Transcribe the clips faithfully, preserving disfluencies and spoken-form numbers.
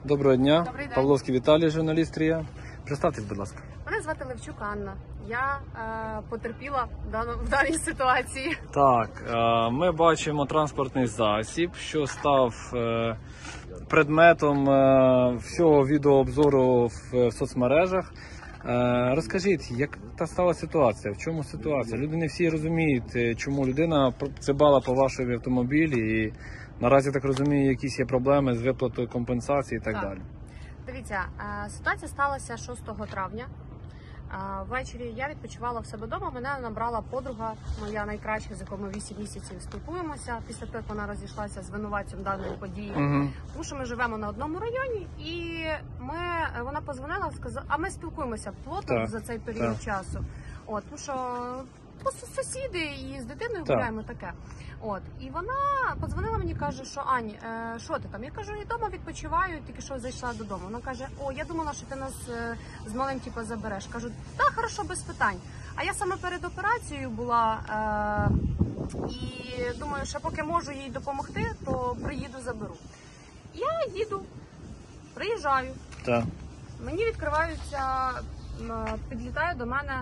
Доброго дня. Добрий день. Павловський Віталій, журналіст РІА. Представтесь, будь ласка. Мене звати Левчук Анна. Я е, потерпіла в, дану, в даній ситуації. Так, е, ми бачимо транспортний засіб, що став е, предметом е, всього відеообзору в, в соцмережах. Е, розкажіть, як та стала ситуація? В чому ситуація? Люди не всі розуміють, чому людина цибала по вашому автомобілі і наразі, так розумію, якісь є проблеми з виплатою компенсації і так, Так. далі. Дивіться, е, ситуація сталася шостого травня. Е, ввечері я відпочивала в себе вдома, мене набрала подруга, моя найкраща, з якою ми вісім місяців спілкуємося, після того, як вона розійшлася з винуватцем даної події. Угу. Тому що ми живемо на одному районі, і ми, вона подзвонила, сказала, а ми спілкуємося плотно Так, за цей період так. часу. От, тому що просто сусіди і з дитиною Так. гуляємо таке. От, і вона подзвонила мені, каже, що Ань, е, що ти там? Я кажу, я вдома відпочиваю, тільки що зайшла додому. Вона каже, о, я думала, що ти нас е, з малим типу, забереш. Кажу, так, хорошо, без питань. А я саме перед операцією була е, і думаю, що поки можу їй допомогти, то приїду, заберу. Я їду, приїжджаю, Так. мені відкриваються, м, підлітає до мене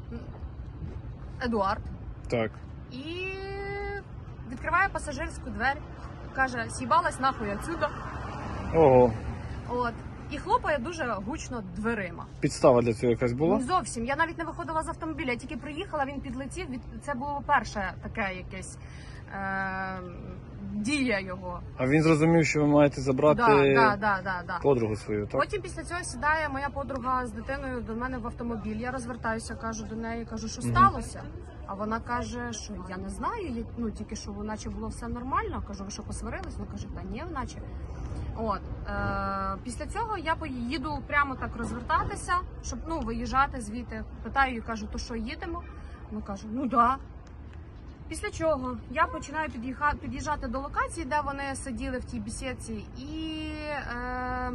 Едуард Так. і відкриває пасажирську двері, каже, с'їбалась нахуй отсюда. Ого. От. І хлопає дуже гучно дверима. Підстава для цього якась була? Ну, зовсім. Я навіть не виходила з автомобіля, я тільки приїхала, він підлетів. Від... Це було перше таке якесь е... дія його. А він зрозумів, що ви маєте забрати Да, да, да, да, да. подругу свою, так? Потім після цього сідає моя подруга з дитиною до мене в автомобіль. Я розвертаюся, кажу до неї, кажу, що сталося? А вона каже, що я не знаю, я, ну тільки що наче було все нормально. Кажу, ви що посварились? Вона каже, та ні, наче. От е, після цього я поїду прямо так розвертатися, щоб ну виїжджати звідти. Питаю її, кажу, то що їдемо? Вона каже, ну да. Після чого я починаю під'їжджати до локації, де вони сиділи в тій бесідці, і е,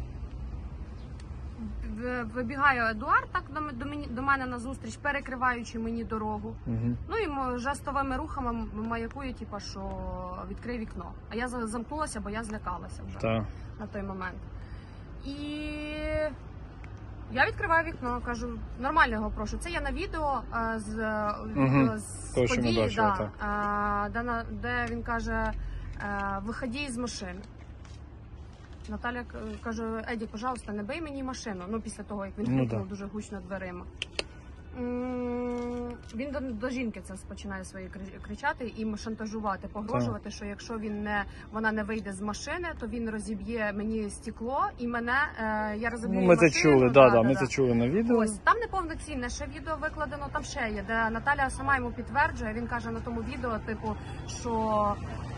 вибігає Едуард так до, до, мені, до мене на зустріч, перекриваючи мені дорогу. Угу. Ну і жестовими рухами маякує, типу, що відкрий вікно. А я замкнулася, бо я злякалася вже Так. на той момент. І я відкриваю вікно, кажу, нормально його прошу. Це я на відео а, з, Угу. з То, що ми події, бачили, да, так. а, де, на- де він каже, а, виходи з машини. Наталя к- каже, Еді, пожалуйста, не бий мені машину. Ну, після того, як він Ну, гукнув да. дуже гучно дверима. М, Він до, до жінки це починає свої кри- кричати і шантажувати, погрожувати, що якщо він не вона не вийде з машини, то він розіб'є мені стекло і мене е, я розіб'ю Ну, ми це машину. чули, да, да, ми це чули на відео. Ось там неповноцінне ще відео викладено, там ще є, де Наталя сама йому підтверджує. Він каже на тому відео, типу, що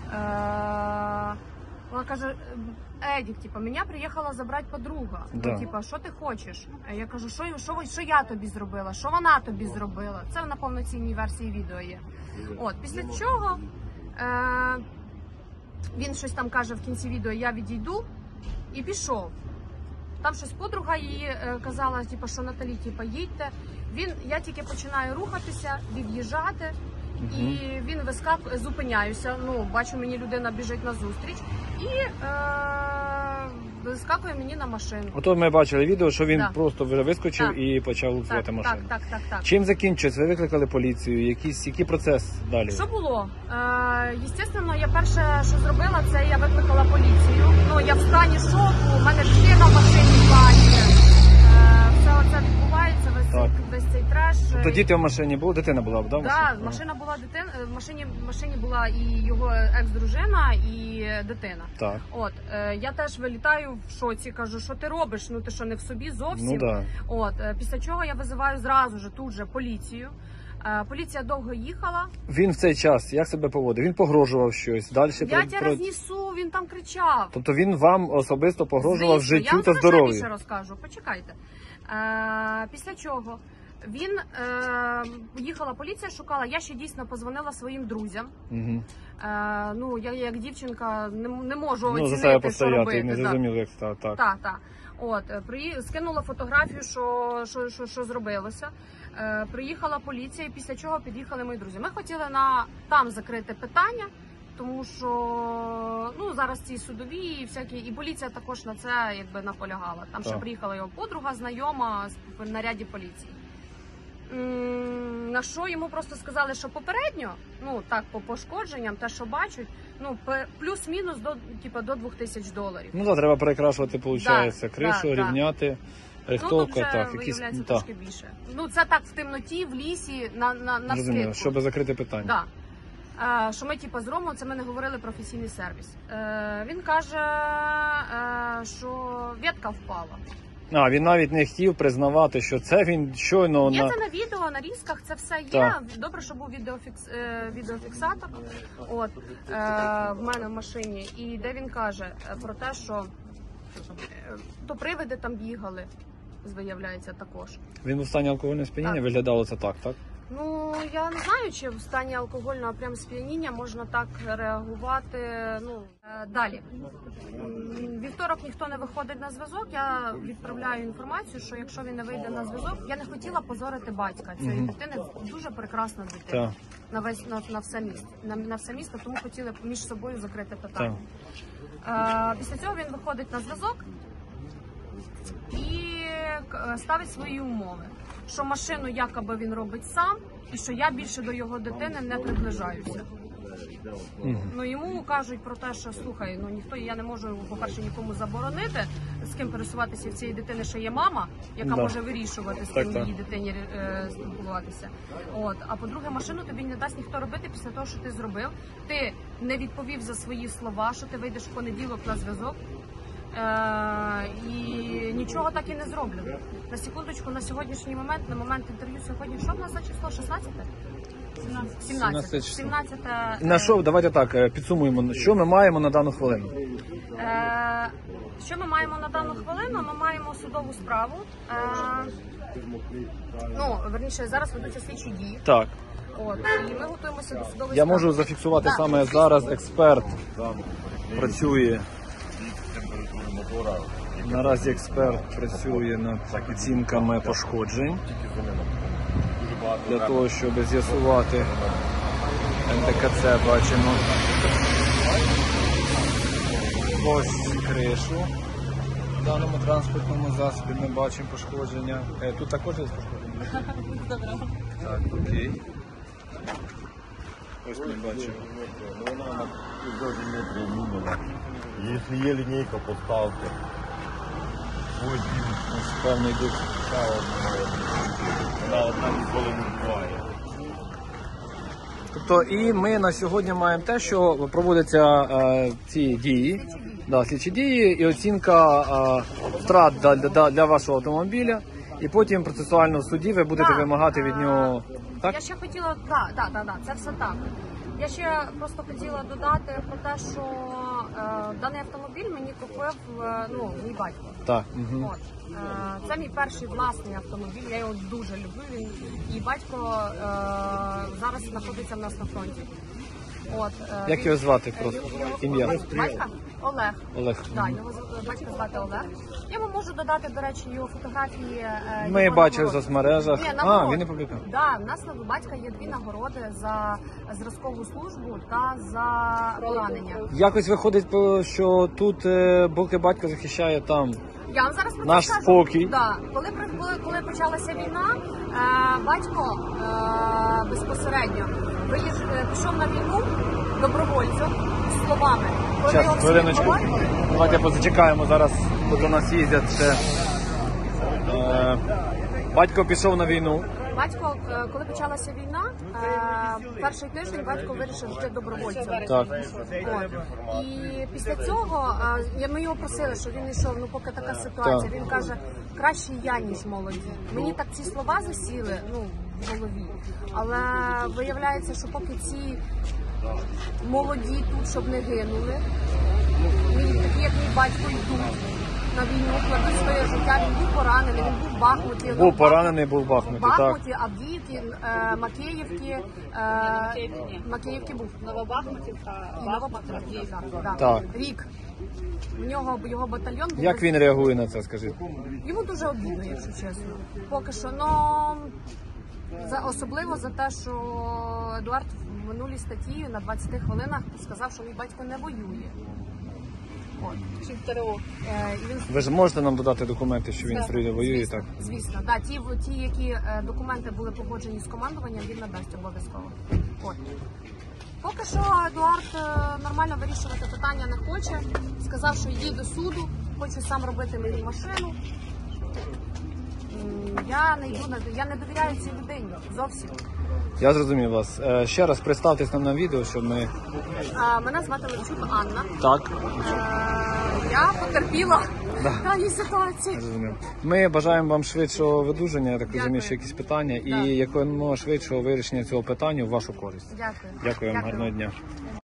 е, вона каже. Едік, типа, мене приїхала забрати подруга. Да. Ну, типа, що ти хочеш? Я кажу, що, що, що я тобі зробила? Що вона тобі зробила? Це на повноцінній версії відео є. От, після чого е, він щось там каже в кінці відео, я відійду і пішов. Там щось подруга її е, казала, типа, що Наталі, типа, їдьте. Він, я тільки починаю рухатися, від'їжджати. І він вискакує, зупиняюся, ну, бачу, мені людина біжить назустріч і е, вискакує мені на машину. Ото ми бачили відео, що він Да. просто вже вискочив Так. і почав лупцювати Так, машину. так, так, так, так. Чим закінчується? Ви викликали поліцію? Якийсь, який процес далі? Що було? Е, естественно, я перше, що зробила, це я викликала поліцію. Ну, я в стані шоку, у мене дитина в машині плаче. Е, все оце відбувається, весь, Так. весь цей треш. Тобто діти в машині були? Дитина була, да, в Да, машині? машина була дитина, в машині, в машині була і його екс-дружина, і дитина. Так. От, е, я теж вилітаю в шоці, кажу, що ти робиш? Ну ти що, не в собі зовсім? Ну да. От, е, після чого я визиваю зразу ж тут же поліцію. Е, поліція довго їхала. Він в цей час як себе поводив? Він погрожував щось. Далі Я про- тебе про- рознесу, він там кричав. Тобто він вам особисто погрожував Звісно, я життю вам та зараз ще здоров'ю? більше розкажу, почекайте. Е, після чого він, е, їхала поліція, шукала, я ще дійсно позвонила своїм друзям. Угу. Е, ну, я як дівчинка не, не можу Ну, за себе оцінити, що постояти, робити. не да. зрозуміло, як стало. Так. Так, так. От, е, при... скинула фотографію, що, що, що, що зробилося. Е, приїхала поліція, і після чого під'їхали мої друзі. Ми хотіли на там закрити питання тому що ну зараз ці судові і всякі, і поліція також на це якби наполягала. Там ще Так. приїхала його подруга, знайома в наряді поліції. М, На що йому просто сказали, що попередньо, ну так по пошкодженням, те, що бачать, ну пе- плюс-мінус до типу, до двох тисяч доларів. Ну так, треба перекрашувати, виходить, Да, кришу, да, да. рівняти, Ну, тут рихтовка, вже так, якісь виявляється так, трошки більше. Ну це так в темноті, в лісі, на, на, на зрозуміло, скидку. щоб закрити питання. Да. Е, що ми типу, з Ромою, це ми не говорили про офіційний сервіс. Е, він каже, е, що ветка впала. А, він навіть не хотів признавати, що це він щойно Є на... це на відео, на різках, це все є. Так. Добре, що був відеофікс, е, відеофіксатор от, е, в мене в машині. І де він каже е, про те, що е, то привиди там бігали, виявляється також. Він був в стані алкогольного сп'яніння, Так. виглядало це так, так? Ну, я не знаю, чи в стані алкогольного прям сп'яніння можна так реагувати. Ну, е, далі. М, Вівторок ніхто не виходить на зв'язок. Я відправляю інформацію, що якщо він не вийде на зв'язок, я не хотіла позорити батька цієї Мгм. дитини. Дуже прекрасна дитина. Так. На весь на, на все місто. На, на все місто, тому хотіли між собою закрити питання. Е, після цього він виходить на зв'язок і к- ставить свої умови, що машину якоби він робить сам, і що я більше до його дитини не приближаюся. Мгм. Ну йому кажуть про те, що слухай, ну ніхто, я не можу, по-перше, нікому заборонити, з ким пересуватися. В цієї дитини ще є мама, яка Да. може вирішувати, з Так, ким так. її дитині е, спілкуватися. От, а по-друге, машину тобі не дасть ніхто робити після того, що ти зробив. Ти не відповів за свої слова, що ти вийдеш в понеділок на зв'язок. Е, і нічого так і не зроблено. На секундочку, на сьогоднішній момент, на момент інтерв'ю сьогодні, що в нас за число? шістнадцяте? сімнадцяте. сімнадцяте число. сімнадцяте. На що, давайте так, е, підсумуємо, що ми маємо на дану хвилину? Е, Що ми маємо на дану хвилину? Ми маємо судову справу. Е, Ну, верніше, зараз ведуться слідчі дії. Так, От, і ми готуємося до судової я справи. можу зафіксувати Так. саме зараз експерт працює. Наразі експерт працює над оцінками пошкоджень для того, щоб з'ясувати ен де ка це. Бачимо ось кришу в даному транспортному засобі. Ми бачимо пошкодження. Е, Тут також є пошкодження? Так, окей. Ось ми бачимо. Если є лінійка, поставте. Ось він. Ось певний дух. Вона одна ніколи не буває. Тобто і ми на сьогодні маємо те, що проводяться е, ці дії, да, слідчі дії і оцінка е, втрат для, для, для вашого автомобіля, і потім процесуально в суді ви будете Так, вимагати від е, нього. Так? Я ще хотіла, так, так, так, так, це все так. Я ще просто хотіла додати про те, що е, даний автомобіль мені купив е, ну, мій батько. Так. Угу. От. Е, Це мій перший власний автомобіль, я його дуже люблю. Він і батько е, зараз знаходиться в нас на фронті. От, е, Як він- його звати е, просто? його- Ім'я? Батька? Олег. Олег. Так, його з- батька звати Олег. Я вам можу додати, до речі, його фотографії. е, Ми його бачили в нагород. соцмережах. Ні, А, нагород. він не публікував. Да, в нас на батька є дві нагороди за зразкову службу та за поранення. Якось виходить, по- що тут е, поки батько захищає там. Я вам зараз про це Наш скажу. спокій. Да. Коли, при- коли, коли почалася війна, е, батько е, безпосередньо виїж, е, пішов на війну добровольцем з словами. Коли Зараз, його всі хвилиночку. відговорювали, Давайте позачекаємо зараз, бо до нас їздять ще. Е, батько пішов на війну. Батько, е, коли почалася війна, е, перший тиждень батько вирішив йти добровольцем. Так. От. І після цього е, я- ми його просили, що він йшов, ну поки така ситуація. Так. Він каже, краще я, ніж молоді. Мені так ці слова засіли ну, в голові. Але виявляється, що поки ці молоді тут, щоб не гинули, мій, такі як мій батько йдуть на війну, кладуть своє життя, він був поранений, він був в Бахмуті. Був поранений, був в Бахмуті, так. Бахмуті, Авдіївки, е, Макеївки, е, Макеївки був. Новобахмутівка, І Новобахмутівка, да. Так. Рік. В нього його батальйон був. Як він реагує на це, скажіть? Йому дуже обідно, якщо чесно. Поки що, ну За, особливо за те, що Едуард в минулій статті на двадцяти хвилинах сказав, що мій батько не воює. От. Чи в ТРО. Е, і він... Ви ж можете нам додати документи, що він Так, прийде воює, звісно, так? Звісно, да, ті, ті, які е, документи були погоджені з командуванням, він надасть обов'язково. От. Поки що Едуард е, нормально вирішувати питання не хоче. Сказав, що йди до суду, хочу сам робити мені машину. М, Я не йду на я не довіряю цій людині зовсім. Я зрозумів вас. Е, Ще раз представтесь нам на відео, щоб ми... А, мене звати Левчук Анна. Так, Е, Я потерпіла в даній ситуації. зрозумів. Ми бажаємо вам швидшого видуження, я так розумію, Дякую. що якісь питання, і Так. якомога швидшого вирішення цього питання в вашу користь. Дякую. Дякую вам, гарного дня.